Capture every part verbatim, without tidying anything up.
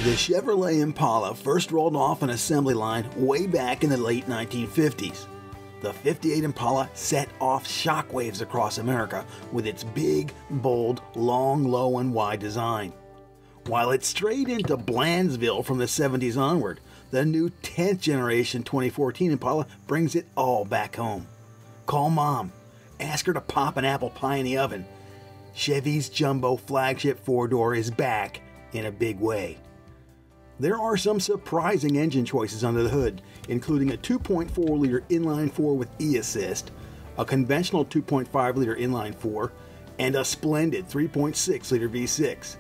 The Chevrolet Impala first rolled off an assembly line way back in the late nineteen fifties. The fifty-eight Impala set off shockwaves across America with its big, bold, long, low, and wide design. While it strayed into Blandsville from the seventies onward, the new tenth generation twenty fourteen Impala brings it all back home. Call Mom. Ask her to pop an apple pie in the oven. Chevy's jumbo flagship four-door is back in a big way. There are some surprising engine choices under the hood, including a two point four liter inline four with e-assist, a conventional two point five liter inline four, and a splendid three point six liter V six.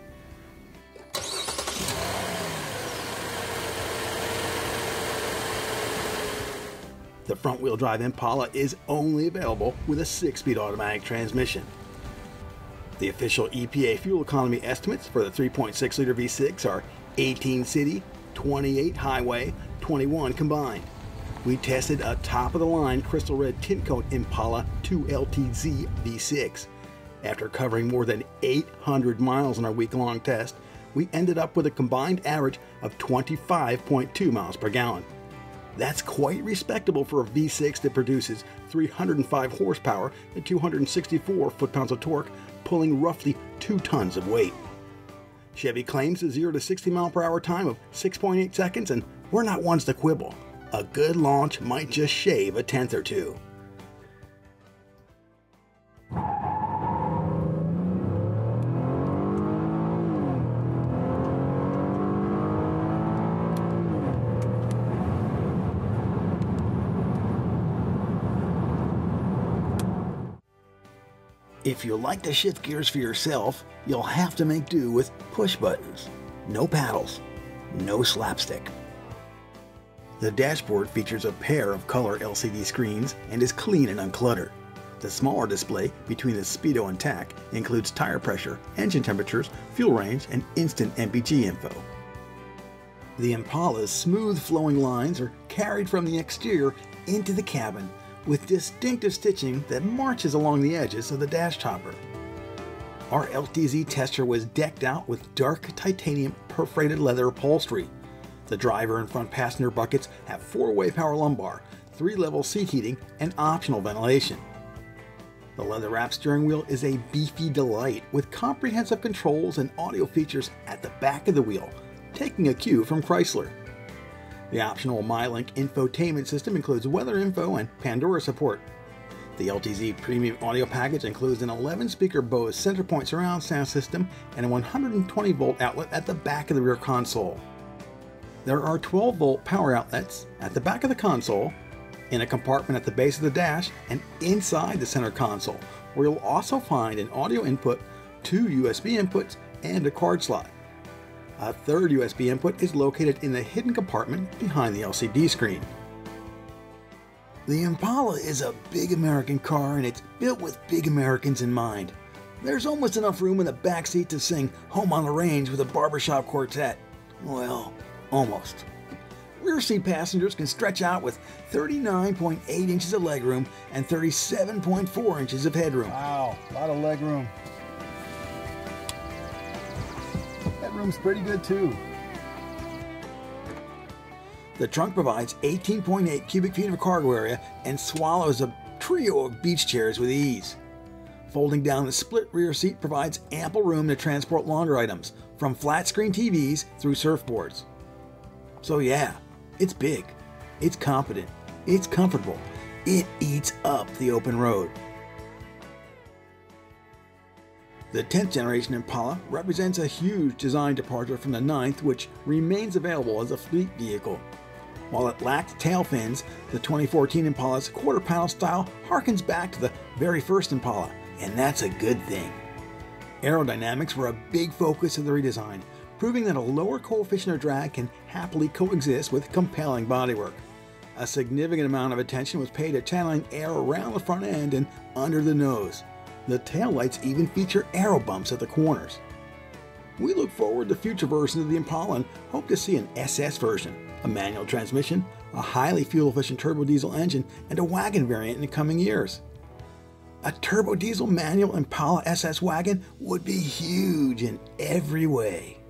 The front-wheel drive Impala is only available with a six-speed automatic transmission. The official E P A fuel economy estimates for the three point six liter V six are eighteen city, twenty-eight highway, twenty-one combined. We tested a top-of-the-line crystal red tint coat Impala two L T Z V six. After covering more than eight hundred miles in our week-long test, we ended up with a combined average of twenty-five point two miles per gallon. That's quite respectable for a V six that produces three hundred five horsepower and two hundred sixty-four foot-pounds of torque, pulling roughly two tons of weight. Chevy claims a zero to sixty mile per hour time of six point eight seconds, and we're not ones to quibble. A good launch might just shave a tenth or two. If you like to shift gears for yourself, you'll have to make do with push buttons. No paddles, no slapstick. The dashboard features a pair of color L C D screens and is clean and uncluttered. The smaller display between the speedo and tack includes tire pressure, engine temperatures, fuel range, and instant M P G info. The Impala's smooth flowing lines are carried from the exterior into the cabin, with distinctive stitching that marches along the edges of the dash topper. Our L T Z tester was decked out with dark titanium perforated leather upholstery. The driver and front passenger buckets have four-way power lumbar, three-level seat heating, and optional ventilation. The leather-wrapped steering wheel is a beefy delight with comprehensive controls and audio features at the back of the wheel, taking a cue from Chrysler. The optional MyLink infotainment system includes weather info and Pandora support. The L T Z premium audio package includes an eleven speaker Bose Centerpoint surround sound system and a one hundred twenty volt outlet at the back of the rear console. There are twelve volt power outlets at the back of the console, in a compartment at the base of the dash, and inside the center console, where you'll also find an audio input, two U S B inputs, and a card slot. A third U S B input is located in the hidden compartment behind the L C D screen. The Impala is a big American car, and it's built with big Americans in mind. There's almost enough room in the back seat to sing Home on the Range with a barbershop quartet. Well, almost. Rear seat passengers can stretch out with thirty-nine point eight inches of legroom and thirty-seven point four inches of headroom. Wow, a lot of legroom. Headroom's pretty good too. The trunk provides eighteen point eight cubic feet of cargo area and swallows a trio of beach chairs with ease. Folding down the split rear seat provides ample room to transport laundry items, from flat screen T Vs through surfboards. So yeah, it's big, it's confident, it's comfortable, it eats up the open road. The tenth generation Impala represents a huge design departure from the ninth, which remains available as a fleet vehicle. While it lacked tail fins, the twenty fourteen Impala's quarter panel style harkens back to the very first Impala, and that's a good thing. Aerodynamics were a big focus of the redesign, proving that a lower coefficient of drag can happily coexist with compelling bodywork. A significant amount of attention was paid to channeling air around the front end and under the nose. The taillights even feature aero bumps at the corners. We look forward to future versions of the Impala and hope to see an S S version, a manual transmission, a highly fuel-efficient turbo diesel engine, and a wagon variant in the coming years. A turbo diesel manual Impala S S wagon would be huge in every way.